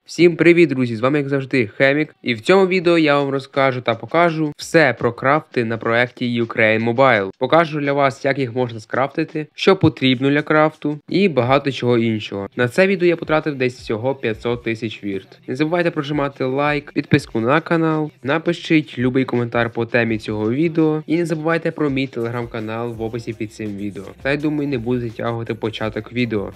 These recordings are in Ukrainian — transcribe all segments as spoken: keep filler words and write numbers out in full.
Всім привіт, друзі! З вами, як завжди, Хемік. І в цьому відео я вам розкажу та покажу все про крафти на проєкті Ukraine Mobile. Покажу для вас, як їх можна скрафтити, що потрібно для крафту і багато чого іншого. На це відео я потратив десь всього п'ятсот тисяч вірт. Не забувайте прожимати лайк, підписку на канал, напишіть любий коментар по темі цього відео і не забувайте про мій телеграм-канал в описі під цим відео. Та я думаю, не буду затягувати початок відео.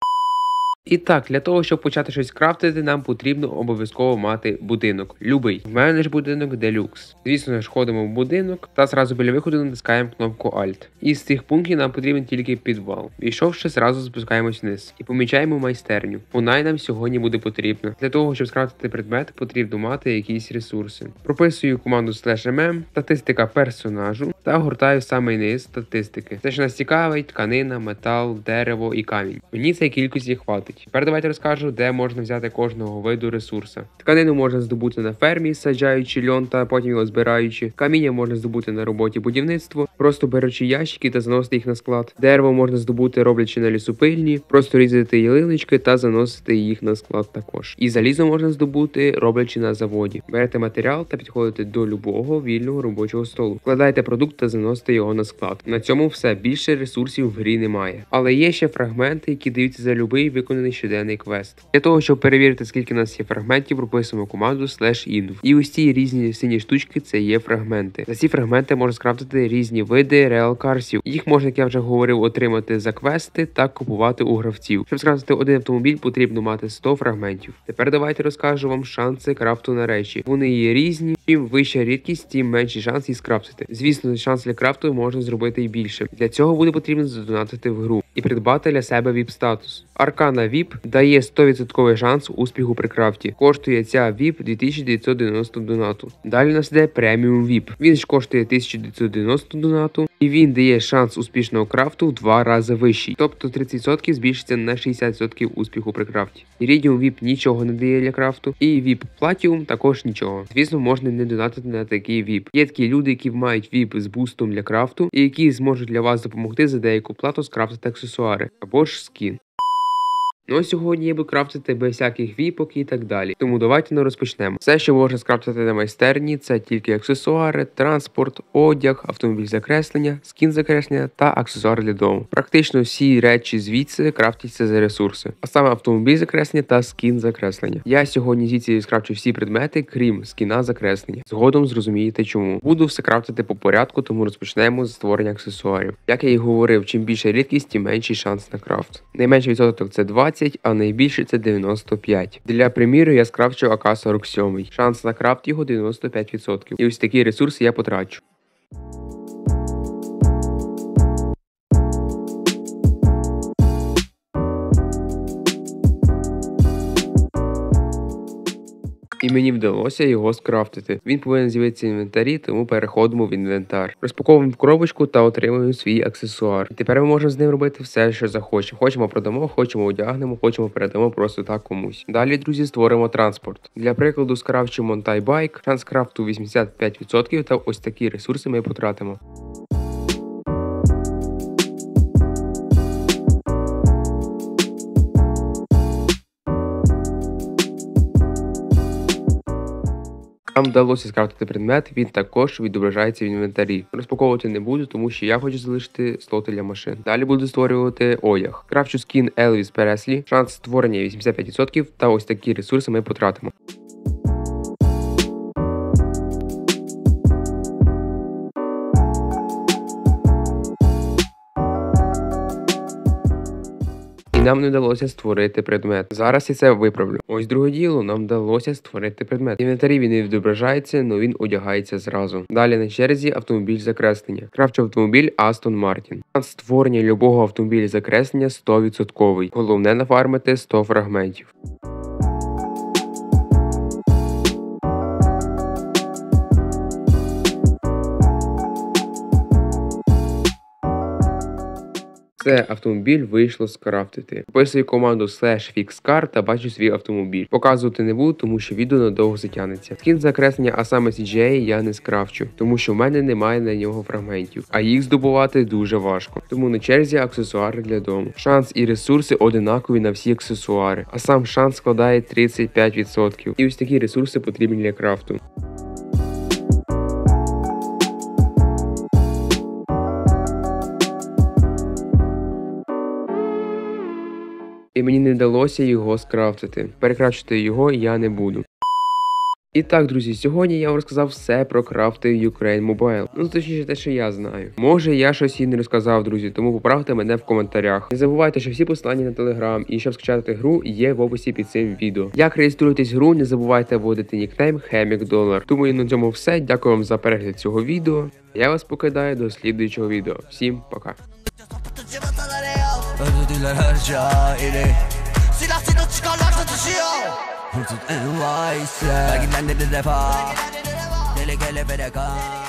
І так, для того, щоб почати щось крафтити, нам потрібно обов'язково мати будинок. Любий. В мене ж будинок делюкс. Звісно ж, ходимо в будинок та зразу біля виходу натискаємо кнопку Alt. І з цих пунктів нам потрібен тільки підвал. Війшовши, зразу спускаємось вниз. І помічаємо майстерню. Вона й нам сьогодні буде потрібна. Для того, щоб скрафтити предмет, потрібно мати якісь ресурси. Прописую команду слеш ем ем, статистика персонажу та гортаю в самий низ статистики. Це ж нас цікавить тканина, метал, дерево і камінь. Мені цієї кількості хватить. Тепер давайте розкажу, де можна взяти кожного виду ресурса. Тканину можна здобути на фермі, саджаючи льон та потім його збираючи. Каміння можна здобути на роботі будівництво, просто беручи ящики та заносити їх на склад. Дерево можна здобути, роблячи на лісопильні, просто різати ялиночки та заносити їх на склад також. І залізо можна здобути, роблячи на заводі. Берете матеріал та підходите до любого вільного робочого столу. Вкладаєте продукт та заносите його на склад. На цьому все, більше ресурсів в грі немає. Але є ще фрагменти, які даються за любий виконаний щоденний квест. Для того, щоб перевірити, скільки у нас є фрагментів, прописуємо команду slash-inv. І ось ці різні сині штучки це є фрагменти. За ці фрагменти можна скрафтити різні види реалкарсів. Їх можна, як я вже говорив, отримати за квести та купувати у гравців. Щоб скрафтити один автомобіль, потрібно мати сто фрагментів. Тепер давайте розкажу вам шанси крафту на речі. Вони є різні. Чим вища рідкість, тим менший шанс їх скрафтити. Звісно, шанс для крафту можна зробити і більше. Для цього буде потрібно задонатити в гру і придбати для себе віп статус. Аркана віп дає сто відсотків шанс успіху при крафті. Коштує ця віп дві тисячі дев'ятсот дев'яносто донату. Далі у нас йде преміум віп. Він ж коштує тисячу дев'ятсот дев'яносто донату. І він дає шанс успішного крафту в два рази вищий. Тобто тридцять відсотків збільшиться на шістдесят відсотків успіху при крафті. Ірідіум віп нічого не дає для крафту. І віп платіум також нічого. Звісно, можна не донатити на такий віп. Є такі люди, які мають віп з бустом для крафту, і які зможуть для вас допомогти за деяку плату скрафтити аксесуари або ж скін. Ну а сьогодні я буду крафтити без всяких віпок і так далі. Тому давайте не розпочнемо. Все, що можна скрафтити на майстерні, це тільки аксесуари, транспорт, одяг, автомобіль закреслення, скін закреслення та аксесуари для дому. Практично всі речі звідси крафтяться за ресурси. А саме автомобіль закреслення та скін закреслення. Я сьогодні звідси скрафчу всі предмети, крім скіна закреслення. Згодом зрозумієте чому. Буду все крафтити по порядку, тому розпочнемо з створення аксесуарів. Як я і говорив, чим більша рідкість, тим менший шанс на крафт. Найменший відсоток це двадцять, а найбільше це дев'яносто п'ять. Для приміру я скрафчу а ка сорок сім. Шанс на крафт його дев'яносто п'ять відсотків. І ось такі ресурси я потрачу. І мені вдалося його скрафтити. Він повинен з'явитися в інвентарі, тому переходимо в інвентар. Розпаковуємо коробочку та отримуємо свій аксесуар. І тепер ми можемо з ним робити все, що захочемо. Хочемо продамо, хочемо одягнемо, хочемо передамо просто так комусь. Далі, друзі, створимо транспорт. Для прикладу скрафчу Монтай Байк, шанс крафту вісімдесят п'ять відсотків, та ось такі ресурси ми потратимо. Нам вдалося скрафтити предмет, він також відображається в інвентарі. Розпаковувати не буду, тому що я хочу залишити слоти для машин. Далі буду створювати одяг. Крафчу скін Елвіс Преслі, шанс створення вісімдесят п'ять відсотків, та ось такі ресурси ми потратимо. Нам не вдалося створити предмет. Зараз я це виправлю. Ось друге діло, нам вдалося створити предмет. В інвентарі він не відображається, але він одягається зразу. Далі на черзі автомобіль закреслення. Крафчу автомобіль Астон Мартін. Шанс створення любого автомобіля закреслення сто відсотків. Головне нафармити сто фрагментів. Все, автомобіль вийшло скрафтити. Вписую команду slash fixcar та бачу свій автомобіль. Показувати не буду, тому що відео надовго затягнеться. Скін закреслення, а саме сі джі ей я не скрафчу, тому що в мене немає на нього фрагментів, а їх здобувати дуже важко. Тому на черзі аксесуари для дому. Шанс і ресурси одинакові на всі аксесуари, а сам шанс складає тридцять п'ять відсотків. І ось такі ресурси потрібні для крафту. І мені не вдалося його скрафтити. Перекращити його я не буду. І так, друзі, сьогодні я вам розказав все про крафти Ukraine Mobile. Ну, точніше, те, що я знаю. Може, я щось і не розказав, друзі, тому поправте мене в коментарях. Не забувайте, що всі посилання на телеграм і щоб скачати гру є в описі під цим відео. Як реєструєтесь в гру, не забувайте вводити нікнейм Хемік-Долар. Думаю, на цьому все. Дякую вам за перегляд цього відео. Я вас покидаю до слідуючого відео. Всім пока. Öldürdüler her şairi Silah silah çıkarlarsa düşüyor Hırsız en vayse Belki de defa Deli gele bereka